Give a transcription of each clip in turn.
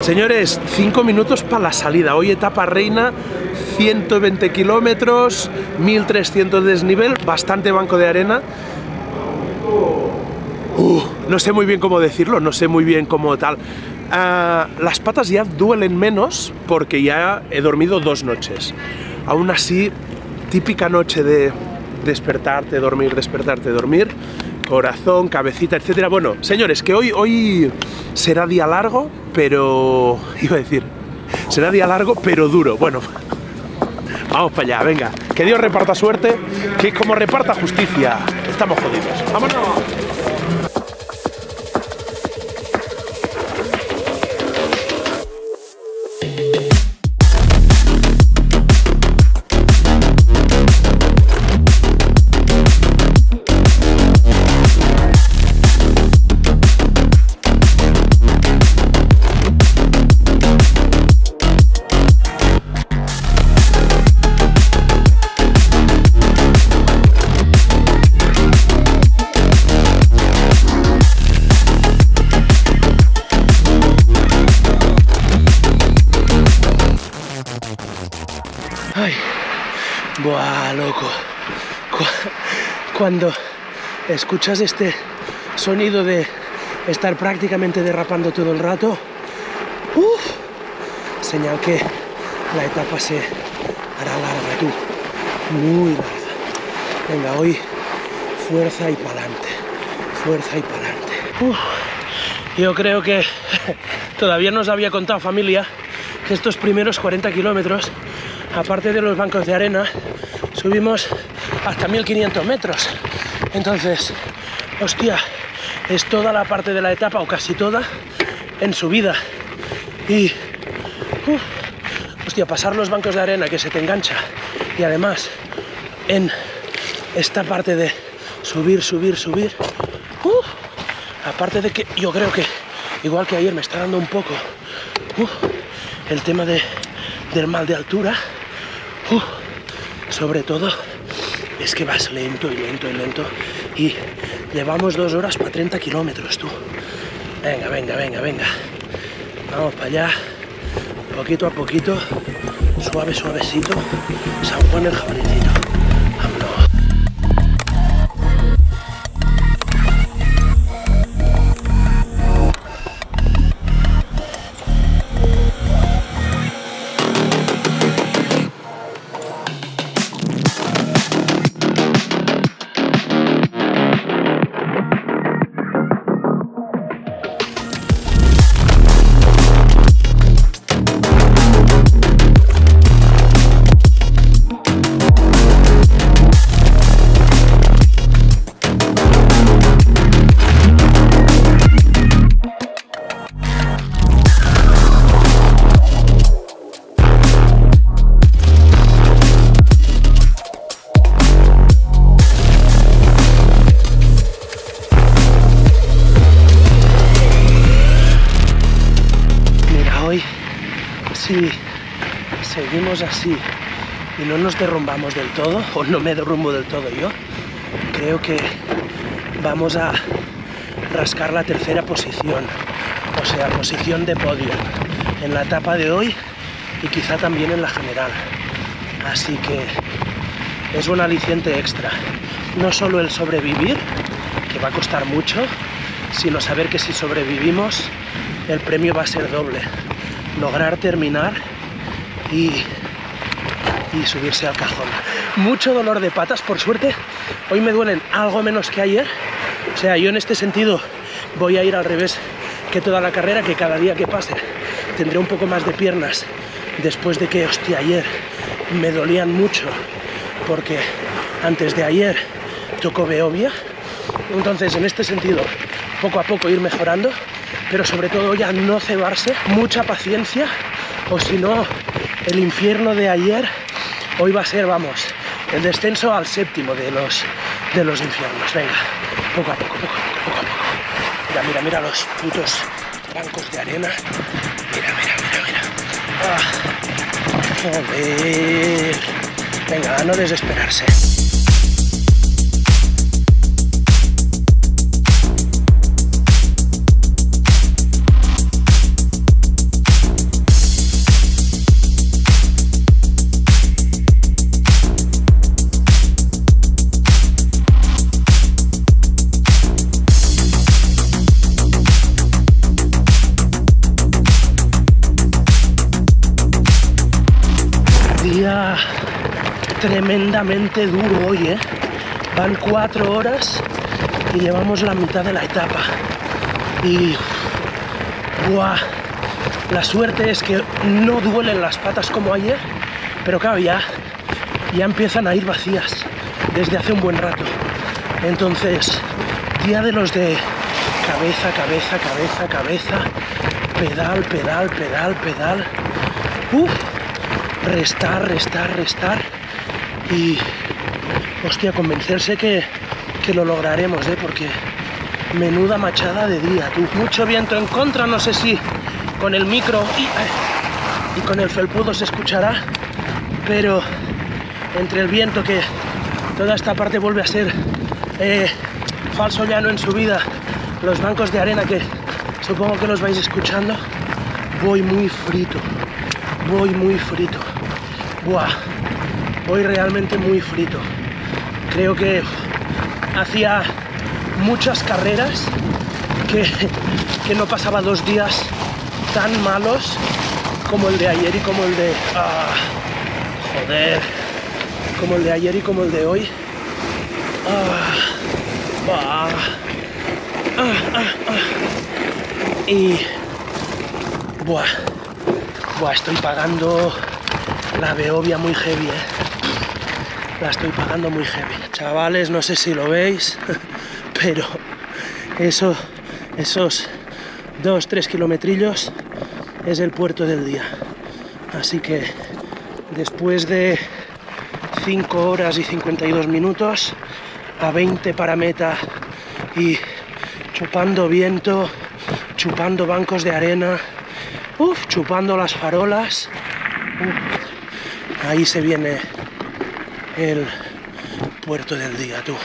Señores, 5 minutos para la salida. Hoy etapa reina, 120 kilómetros, 1300 de desnivel, bastante banco de arena. No sé muy bien cómo decirlo, no sé muy bien cómo tal. Las patas ya duelen menos porque ya he dormido 2 noches. Aún así, típica noche de despertarte, dormir, corazón, cabecita, etcétera. Bueno, señores, que hoy será día largo, pero... iba a decir, será día largo, pero duro. Bueno, vamos para allá, venga. Que Dios reparta suerte, que como reparta justicia, estamos jodidos. ¡Vámonos! Ay, buah, loco. Cuando escuchas este sonido de estar prácticamente derrapando todo el rato, señal que la etapa se hará larga, tú, muy larga. Venga, hoy fuerza y pa'lante, fuerza y pa'lante. Yo creo que todavía no os había contado, familia, que estos primeros 40 kilómetros, aparte de los bancos de arena, subimos hasta 1500 metros. Entonces, hostia, es toda la parte de la etapa, o casi toda, en subida. Y, hostia, pasar los bancos de arena que se te engancha. Y además, en esta parte de subir, aparte de que yo creo que, igual que ayer, me está dando un poco el tema del mal de altura. Sobre todo es que vas lento y llevamos 2 horas para 30 kilómetros, tú. Venga. Vamos para allá, poquito a poquito, suavecito. San Juan el jabalicito. Vámonos. Si seguimos así y no nos derrumbamos del todo, o no me derrumbo del todo yo, creo que vamos a rascar la 3ª posición, o sea, posición de podio en la etapa de hoy y quizá también en la general. Así que es un aliciente extra, no solo el sobrevivir, que va a costar mucho, sino saber que si sobrevivimos el premio va a ser doble. Lograr terminar y subirse al cajón. Mucho dolor de patas, por suerte. Hoy me duelen algo menos que ayer. O sea, yo en este sentido voy a ir al revés que toda la carrera, que cada día que pase tendré un poco más de piernas después de que, hostia, ayer me dolían mucho porque antes de ayer tocó Beovia. Entonces, en este sentido, poco a poco ir mejorando, pero sobre todo ya no cebarse, mucha paciencia, o si no, el infierno de ayer, hoy va a ser, vamos, el descenso al 7º de los infiernos. Venga, poco a poco. Mira los putos bancos de arena. Mira. Joder. Venga, a no desesperarse. Día tremendamente duro hoy, ¿eh? Van 4 horas y llevamos la mitad de la etapa. Y... ¡buah! La suerte es que no duelen las patas como ayer, pero claro, ya empiezan a ir vacías desde hace un buen rato. Entonces, día de los de cabeza, cabeza, cabeza, cabeza, pedal, pedal, pedal, pedal. Restar, restar, restar. Y, hostia, convencerse que lo lograremos, porque menuda machada de día, tú. Mucho viento en contra, no sé si con el micro y con el felpudo se escuchará, pero entre el viento, que toda esta parte vuelve a ser falso llano en subida, los bancos de arena que supongo que los vais escuchando, voy muy frito, voy muy frito. Buah, voy realmente muy frito. Creo que hacía muchas carreras que no pasaba 2 días tan malos como el de ayer y como el de... joder, como el de ayer y como el de hoy. Y... buah, estoy pagando la Beovia muy heavy, la estoy pagando muy heavy. Chavales, no sé si lo veis, pero esos 2-3 kilometrillos es el puerto del día. Así que después de 5 horas y 52 minutos a 20 para meta y chupando viento, chupando bancos de arena, chupando las farolas, ahí se viene el puerto del día, tú.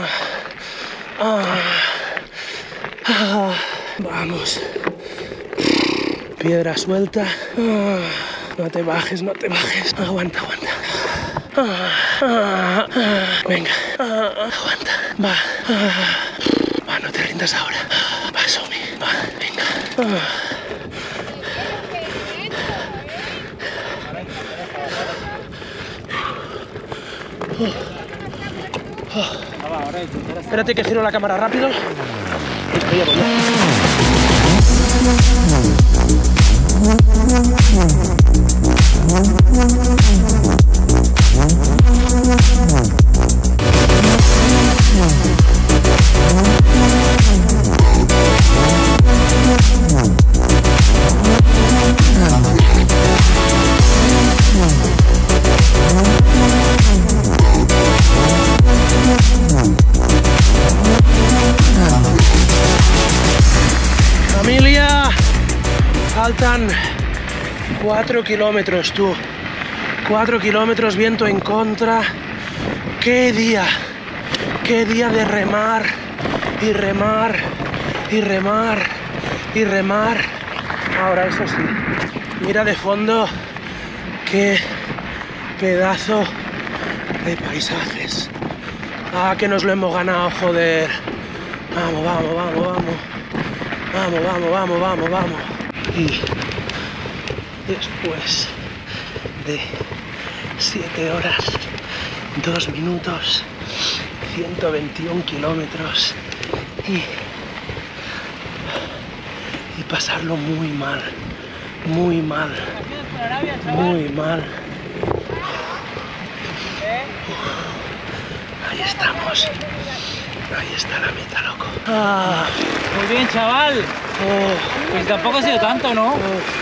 Vamos. Piedra suelta. No te bajes, no te bajes. Aguanta, aguanta. Venga. Aguanta. Va. Va, no te rindas ahora. Va, Somi. Va, venga. Espérate que giro la cámara rápido. Listo, ya voy. Familia, faltan 4 kilómetros, tú. 4 kilómetros, viento en contra. ¡Qué día! ¡Qué día de remar! Y remar, y remar, y remar. Ahora, eso sí, mira de fondo qué pedazo de paisajes. Que nos lo hemos ganado, joder. Vamos, vamos, vamos, vamos. Vamos, vamos, vamos, vamos, vamos. Y después de 7 horas, 2 minutos, 121 kilómetros y pasarlo muy mal, muy mal, muy mal. Ahí estamos. Ahí está la meta, loco. Muy bien, chaval. Pues tampoco ha sido tanto, ¿no?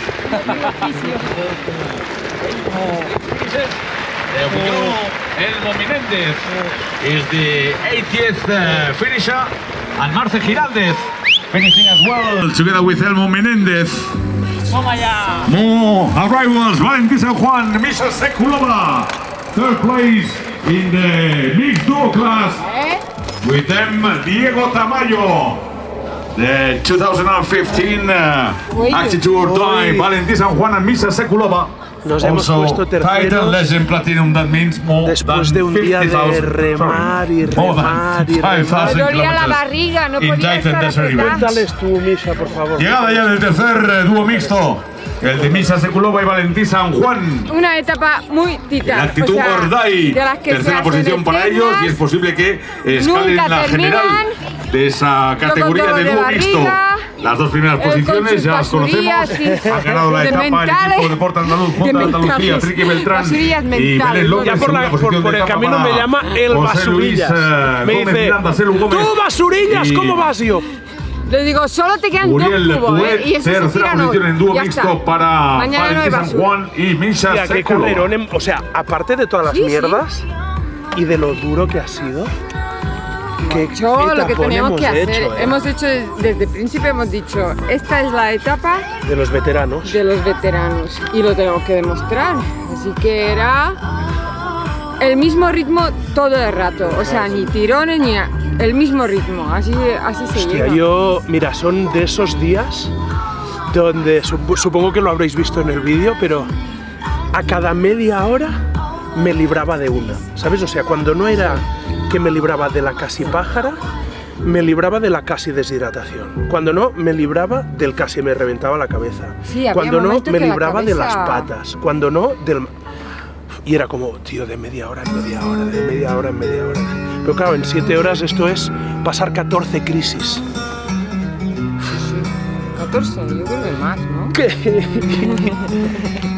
Elmo Menéndez is the 80th finisher, and Marce Giraldez finishing as well, together with Elmo Menéndez. ¡Toma ya! More arrivals, Valentín San Juan, Misha Sekulova, 3rd place in the mixed duo class. With them, Diego Tamayo, the 2015 Active Tour Time, Valentín San Juan and Misha Sekulova. Nos hemos puesto terceros después de un día de remar y remar y remar. Me dolía la barriga, no podía estar apretando. Cuéntales tú, Misha, por favor. Llegada ya del tercer dúo mixto el de Misha Sekulova y Valentín San Juan. Una etapa muy titán. La actitud Ordai, tercera posición para ellos y es posible que escalen la general de esa categoría de dúo mixto. Las dos primeras posiciones ya las conocemos. Ha ganado la etapa el equipo Deporte Andaluz junto a Andalucía, Triqui Beltrán y Belén López. Ya por el camino me llama el Basurillas. Me dice, tú Basurillas, ¿cómo vas yo? Le digo, solo te quedan Uriel dos cubos, Puet, y eso tercera posición en dúo mixto para Valentín San Juan y Misha Mira, qué Sekulova. calerón, o sea, aparte de todas las mierdas y de lo duro que ha sido, qué lo que teníamos que hacer. hecho, Hemos hecho desde el principio, hemos dicho, esta es la etapa de los veteranos. de los veteranos y lo tenemos que demostrar. Así que era el mismo ritmo todo el rato, o sea, ni tirones ni nada. El mismo ritmo, así se llega. Yo, mira, son de esos días donde supongo que lo habréis visto en el vídeo, pero a cada media hora me libraba de una, ¿sabes? O sea, cuando no era que me libraba de la casi pájara, me libraba de la casi deshidratación. Cuando no, me libraba del casi me reventaba la cabeza. Sí, cuando no, me que libraba de las cabeza... patas. Cuando no, del... Y era como, tío, de media hora en media hora, de media hora en media hora. Pero claro, en 7 horas esto es pasar 14 crisis. 14, yo creo que más, ¿no? ¿Qué?